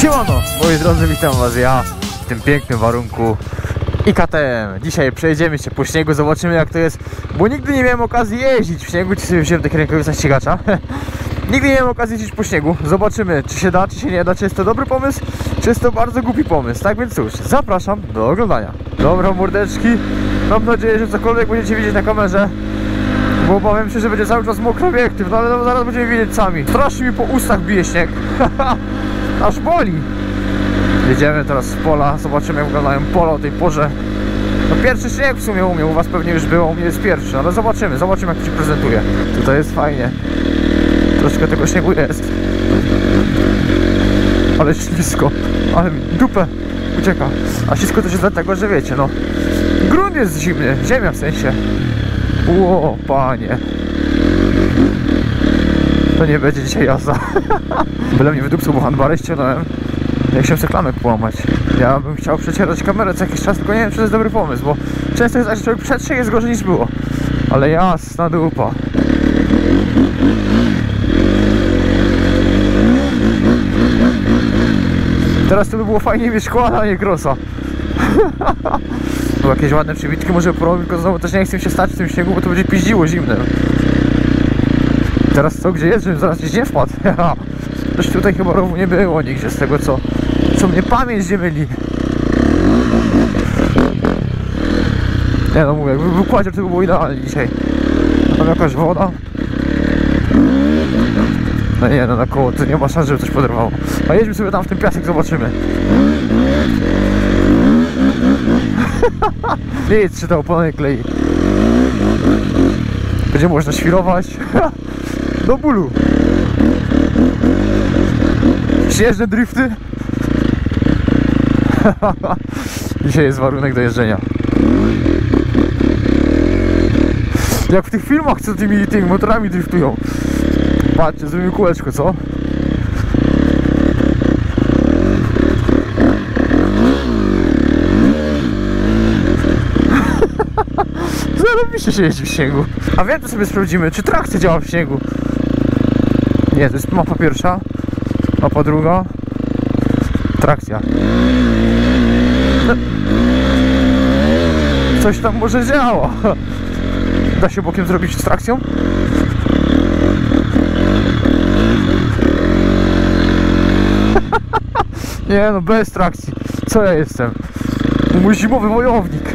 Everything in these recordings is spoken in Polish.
Siemano, moi drodzy, witam was ja w tym pięknym warunku IKTM. Dzisiaj przejedziemy się po śniegu, zobaczymy jak to jest, bo nigdy nie miałem okazji jeździć w śniegu. Dzisiaj wziąłem takie rękawice ścigacza. Nigdy nie miałem okazji jeździć po śniegu. Zobaczymy, czy się da, czy się nie da, czy jest to dobry pomysł, czy jest to bardzo głupi pomysł. Tak więc cóż, zapraszam do oglądania. Dobra, mordeczki, mam nadzieję, że cokolwiek będziecie widzieć na kamerze, bo obawiam się, że będzie cały czas mokry obiektyw, no ale no, zaraz będziemy widzieć sami. Strasznie mi po ustach bije śnieg. Aż boli. Jedziemy teraz z pola, zobaczymy jak wyglądają pola o tej porze. No pierwszy śnieg w sumie u mnie, u was pewnie już było, u mnie jest pierwszy, ale zobaczymy jak to się prezentuje. Tutaj jest fajnie. Troszkę tego śniegu jest. Ale ślisko, ale mi dupę ucieka. A ślisko to się dlatego, że wiecie, no grunt jest zimny, ziemia w sensie. Ło, panie. To nie będzie dzisiaj jazda. Byle mnie wydupcał, bo handbary ściągnąłem. Jak się klamę połamać. Ja bym chciał przecierać kamerę co jakiś czas, tylko nie wiem, czy to jest dobry pomysł, bo często jest tak, że człowiek przetrze, jest gorzej niż było. Ale jasna dupa. Teraz to by było fajnie mieć koala, a nie krosa. Bo jakieś ładne przybitki może porobić, tylko znowu też nie chcę się stać w tym śniegu, bo to będzie piździło zimne. Teraz co, gdzie jest, żebym zaraz gdzieś nie wpadł? Też tutaj chyba rowu nie było nigdzie, z tego co mnie pamięć nie myli. Nie no mówię, jakby był kładzior, to by było idealnie dzisiaj. A tam jakaś woda. No nie no, na koło to nie ma szans, żeby coś poderwało. A jedźmy sobie tam w ten piasek, zobaczymy. Nic, czy ta opona nie klei. Będzie można świrować. Do bólu. Śnieżne drifty. Dzisiaj jest warunek do jeżdżenia. Jak w tych filmach, co tymi motorami driftują. Patrzcie, zrobimy kółeczko, co? Zarobiście się jeździ w śniegu. A wiem, to sobie sprawdzimy, czy trakcja działa w śniegu. Nie, to jest mapa pierwsza. Mapa druga. Trakcja. Coś tam może działa. Da się bokiem zrobić z trakcją? Nie no, bez trakcji. Co ja jestem? Mój zimowy wojownik.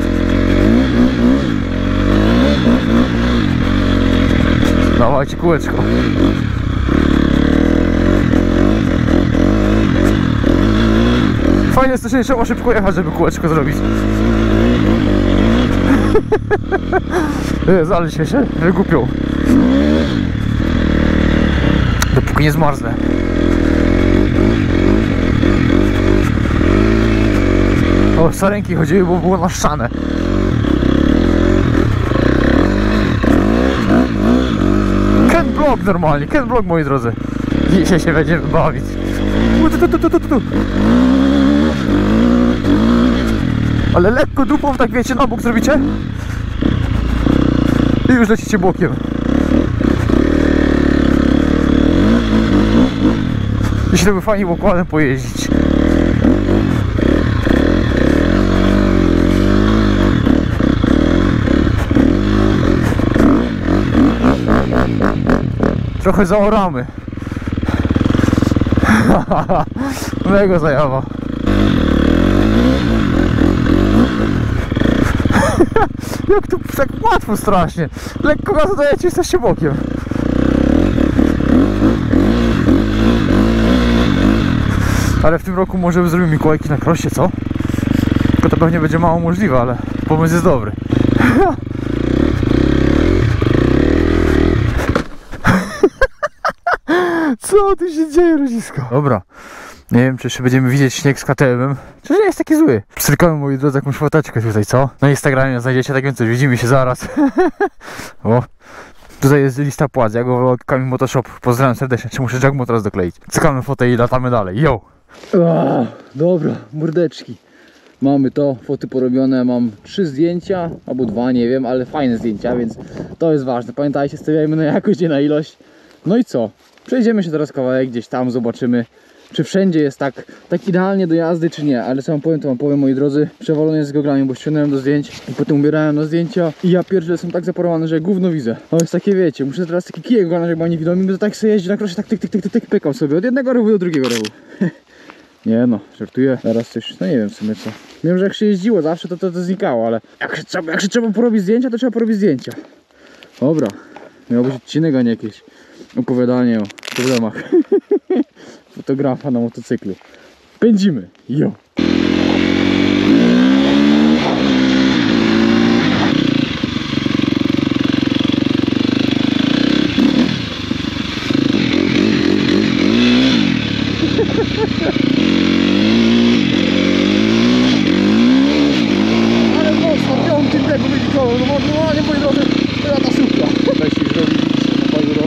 Dawajcie kółeczko. Fajnie jest to, że nie trzeba szybko jechać, żeby kółeczko zrobić. Ale się wygupią. Dopóki nie zmarznę. O, sarenki chodziły, bo było naszczane. Ken Block normalnie, Ken Block, moi drodzy. Dzisiaj się będziemy bawić. Ale lekko dupą, tak wiecie, na bok zrobicie i już lecicie bokiem. Jeśli by fajnie układem pojeździć. Trochę zaoramy. Mega zajawa. Jak tu tak łatwo strasznie. Lekko gazu dajecie, jesteście bokiem. Ale w tym roku może zrobimy Mikołajki na krosie, co? Tylko to pewnie będzie mało możliwe, ale pomysł jest dobry. Co tu się dzieje, rodzisko? Dobra. Nie wiem, czy jeszcze będziemy widzieć śnieg z KTM-em. Czy nie jest taki zły? Strykamy, moi drodzy, jakąś foteczkę tutaj, co? Na Instagramie znajdziecie, tak więc coś, widzimy się zaraz. O, tutaj jest lista płac, ja go Kamil Motoshop. Pozdrawiam serdecznie, czy muszę Jagmo teraz dokleić. Cykamy fotę i latamy dalej, yo! Dobra, mordeczki. Mamy to, foty porobione, mam 3 zdjęcia, albo 2, nie wiem, ale fajne zdjęcia, więc to jest ważne. Pamiętajcie, stawiajmy na jakość, nie na ilość. No i co? Przejdziemy się teraz kawałek gdzieś tam, zobaczymy czy wszędzie jest tak idealnie do jazdy, czy nie. Ale co wam powiem, to wam powiem, moi drodzy, przewalony jest z goglami, bo ściągnąłem do zdjęć i potem ubierałem na zdjęcia i ja pierdzielę są tak zaparowane, że gówno widzę. To jest takie, wiecie, muszę teraz taki kijek oglądać, żeby oni widomi, bo to tak sobie jeździ na krosie, tak pykał sobie od jednego rowu do drugiego rowu. Nie no, żartuję. Teraz coś, no nie wiem w sumie co. Wiem, że jak się jeździło zawsze to znikało, ale jak się trzeba porobić zdjęcia, to trzeba porobić zdjęcia. Dobra, miał być odcinek, a nie jakieś opowiadanie o problemach fotografa na motocyklu. Pędzimy, jo! Ale mocno, piąty tego wynikło, no normalnie moi drodzy, to ja ta słupka. Tutaj się już robi na pajuro.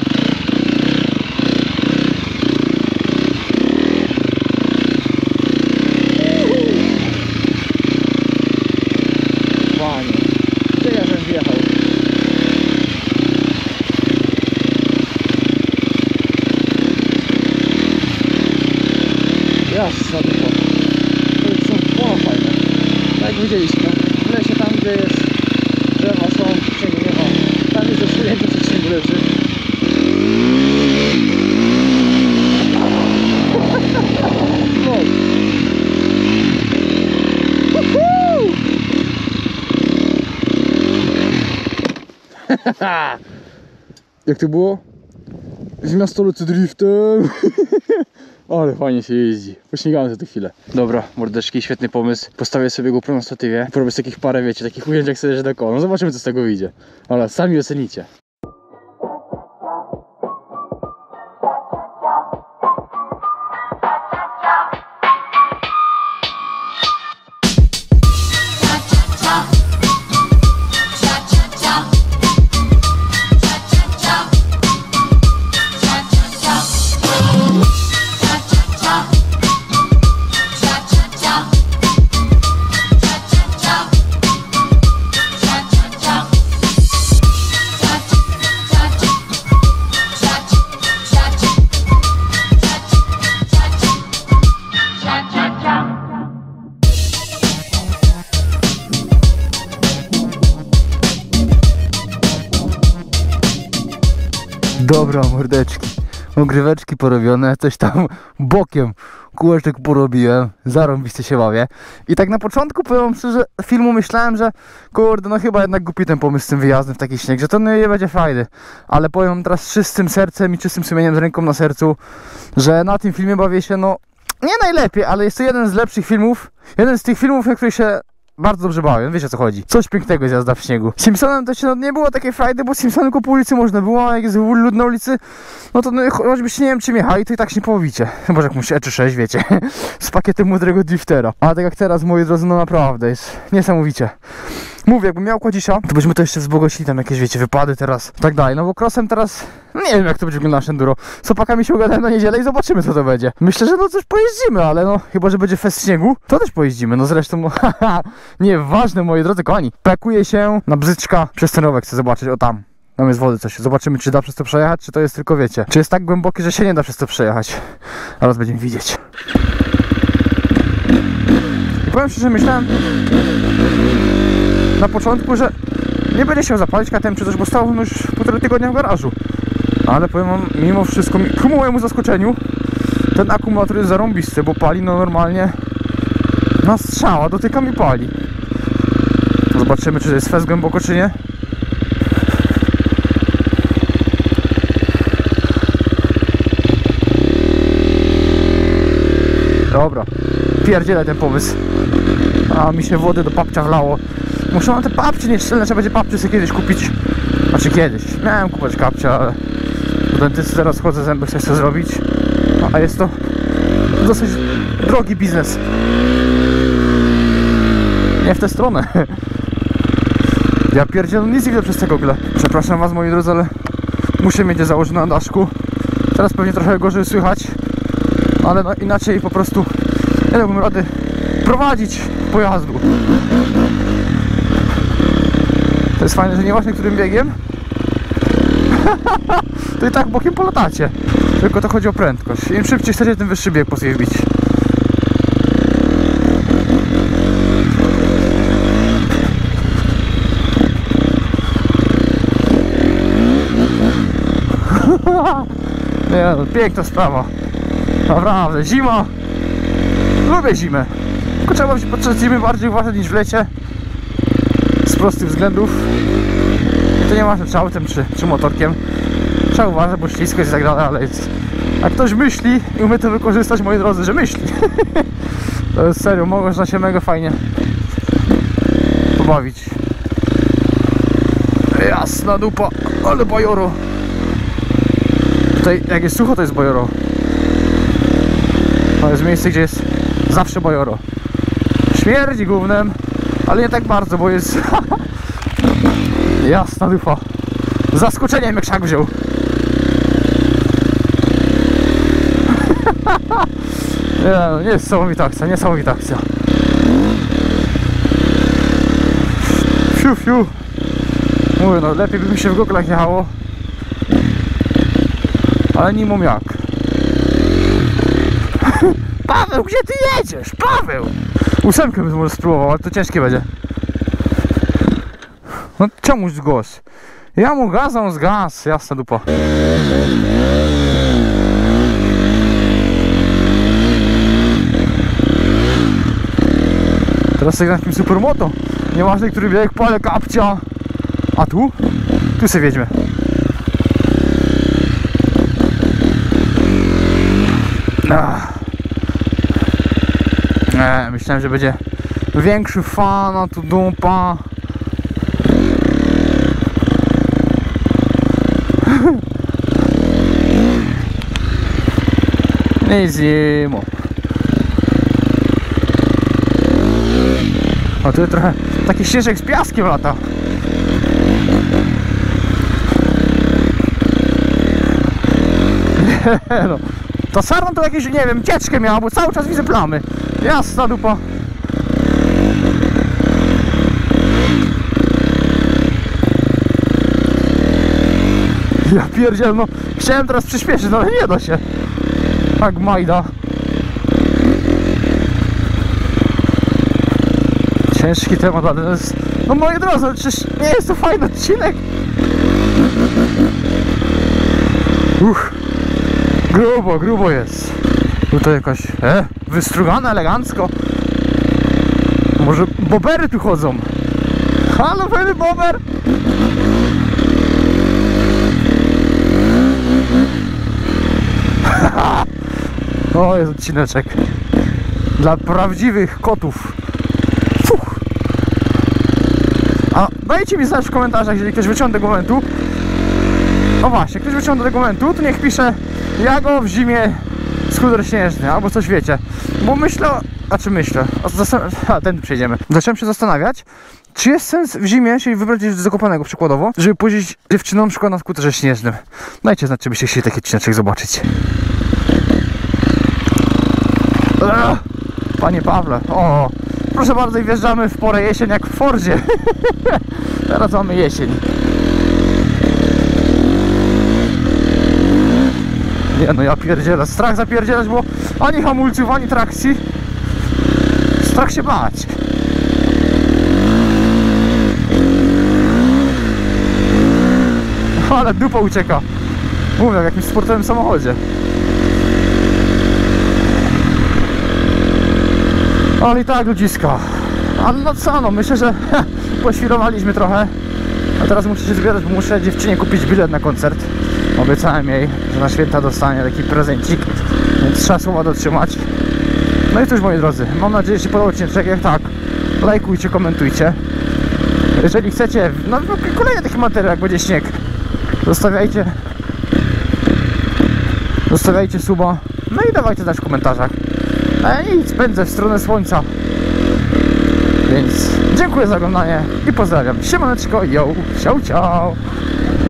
Panie, gdzie ja żem wjechał? Jasna dupa. To są pola fajne. Tak jak widzieliśmy, w lesie tam gdzie jest drzewa są, śniegu nie ma. Tam jest zasunięte, co śniegu leży. Jak to było? Z miastolety driftem. Ale fajnie się jeździ. Pośmigamy za tę chwilę. Dobra, mordeczki, świetny pomysł. Postawię sobie GoPro na statywie. Porobię z takich parę, wiecie, takich ujęć jak sobie dookoła. No zobaczymy co z tego wyjdzie. Ale sami ocenicie. Dobra, mordeczki, ogryweczki porobione, coś tam bokiem kółeczek porobiłem, zarąbiście się bawię. I tak na początku powiem szczerze, filmu myślałem, że kurde, no chyba jednak głupi ten pomysł z tym wyjazdem w taki śnieg, że to nie będzie fajny. Ale powiem teraz z czystym sercem i czystym sumieniem, z ręką na sercu, że na tym filmie bawię się, no nie najlepiej, ale jest to jeden z lepszych filmów, jeden z tych filmów, na których się bardzo dobrze bawię, wiecie o co chodzi. Coś pięknego jest jazda w śniegu. Simpsonem to się no, nie było takiej frajdy, bo Simpsonem tylko po ulicy można było, a jak jest lud na ulicy, no to no, choćbyście nie wiem czym jechali, to i tak się nie połowicie. Chyba, że jakąś E3-6, wiecie, z pakietem młodego driftera. Ale tak jak teraz, moi drodzy, no naprawdę jest niesamowicie. Mówię, jakbym miał kładzisia, to byśmy to jeszcze wzbogacili, tam jakieś, wiecie, wypady teraz i tak dalej. No bo crossem teraz, no nie wiem jak to będzie wyglądać enduro. Z opakami się ugadałem na niedzielę i zobaczymy co to będzie. Myślę, że no coś pojeździmy, ale no chyba, że będzie fest śniegu, to też pojeździmy. No zresztą, no, nieważne, moi drodzy kochani. Pakuje się na Bzyczka przez ten rowek, chcę zobaczyć, o tam. Tam jest wody coś. Zobaczymy, czy da przez to przejechać, czy to jest tylko, wiecie, czy jest tak głębokie, że się nie da przez to przejechać. Zaraz będziemy widzieć. I powiem szczerze, myślałem na początku, że nie będzie się zapalić KTM czy coś, bo stał już 1,5 tygodnia w garażu. Ale powiem wam, mimo wszystko, ku mojemu zaskoczeniu, ten akumulator jest zarąbisty, bo pali no normalnie na strzała, dotyka mi pali. Zobaczymy, czy to jest fest głęboko, czy nie. Dobra, pierdzielę ten pomysł. A mi się wody do papcia wlało. Muszę na te papcie nieszczelne, trzeba będzie papcie sobie kiedyś kupić. Znaczy kiedyś, miałem kupować kapcia, ale do dentysty teraz chodzę, zęby chcę zrobić. A jest to dosyć drogi biznes. Nie w tę stronę. Ja pierdzielę, nic nie widzę przez te gogle. Przepraszam was, moi drodzy, ale muszę mieć je założone na daszku. Teraz pewnie trochę gorzej słychać, ale no inaczej po prostu nie dałbym rady prowadzić pojazdu. To jest fajne, że nieważne którym biegiem to i tak bokiem polatacie. Tylko to chodzi o prędkość. Im szybciej chcecie, tym wyższy bieg po sobie wbić. Nie no, piękna sprawa. Naprawdę, zima. Lubię zimę. Tylko trzeba się podczas zimy bardziej uważać niż w lecie. Z prostych względów. I to nie ważne czy autem, czy motorkiem. Trzeba uważać, bo ślisko jest i tak dalej, ale jest... Jak ktoś myśli i umie to wykorzystać, moi drodzy, że myśli. To jest serio, można się mega fajnie pobawić. Jasna dupa, ale bajoro. Tutaj jak jest sucho, to jest bajoro. To jest miejsce, gdzie jest zawsze bajoro. Śmierdzi gównem, ale nie tak bardzo, bo jest... Jasna dupa. Z zaskoczeniem jak szak wziął. Nie no, niesamowita akcja, niesamowita akcja. Fiu, fiu. Mówię, no lepiej by mi się w goglach jechało. Ale nie mam jak. Paweł, gdzie ty jedziesz? Paweł! 8 bym może spróbował, ale to ciężkie będzie. No czemuś głos? Ja mu gaz, a on z gaz, jasna dupa. Teraz sobie gram takim supermoto. Nieważne, który bieg, pale kapcia. A tu? Tu sobie wiedźmy. Myślałem, że będzie większy fan, a tu dupa. Nie zimo. A tu trochę taki ścieżek z piaskiem lata. Nie no. Ta sarna to jakieś, nie wiem, cieczkę miała, bo cały czas widzę plamy. Jasna dupa. Ja pierdziel, no chciałem teraz przyspieszyć, no ale nie da się. Tak majda. Ciężki temat, ale to jest... No moi drodzy, przecież nie jest to fajny odcinek. Grubo jest. Tutaj jakaś, wystrugana elegancko. Może bobery tu chodzą. Halo, fajny bober. O, jest odcineczek dla prawdziwych kotów. Fuch. A dajcie mi znać w komentarzach, jeżeli ktoś wyciąga tego momentu. O właśnie, ktoś wyciąga tego momentu, to niech pisze, ja go w zimie skuter śnieżny, albo coś wiecie. Bo myślę, ten przejdziemy. Zacząłem się zastanawiać, czy jest sens w zimie się wybrać gdzieś do Zakopanego przykładowo, żeby pójść dziewczyną na przykład na skuterze śnieżnym. Dajcie znać, czy byście chcieli taki odcineczek zobaczyć. Panie Pawle, o, proszę bardzo, i wjeżdżamy w porę jesień jak w Fordzie. Teraz mamy jesień. Nie no, ja pierdzielę, strach zapierdzielać, bo ani hamulców, ani trakcji. Strach się bać. Ale dupa ucieka. Mówię, w jakimś sportowym samochodzie. Ale i tak ludziska. Ale no co, no myślę, że poświrowaliśmy trochę. A teraz muszę się zbierać, bo muszę dziewczynie kupić bilet na koncert. Obiecałem jej, że na święta dostanie taki prezencik, więc trzeba słowa dotrzymać. No i cóż, moi drodzy, mam nadzieję, że się podobał odcinek. Jak tak, lajkujcie, komentujcie. Jeżeli chcecie, no kolejny taki materiał, jak będzie śnieg, zostawiajcie suba. No i dawajcie znać w komentarzach. A ja nic, pędzę w stronę słońca. Więc dziękuję za oglądanie i pozdrawiam. Siemaneczko, yo, ciao, ciao.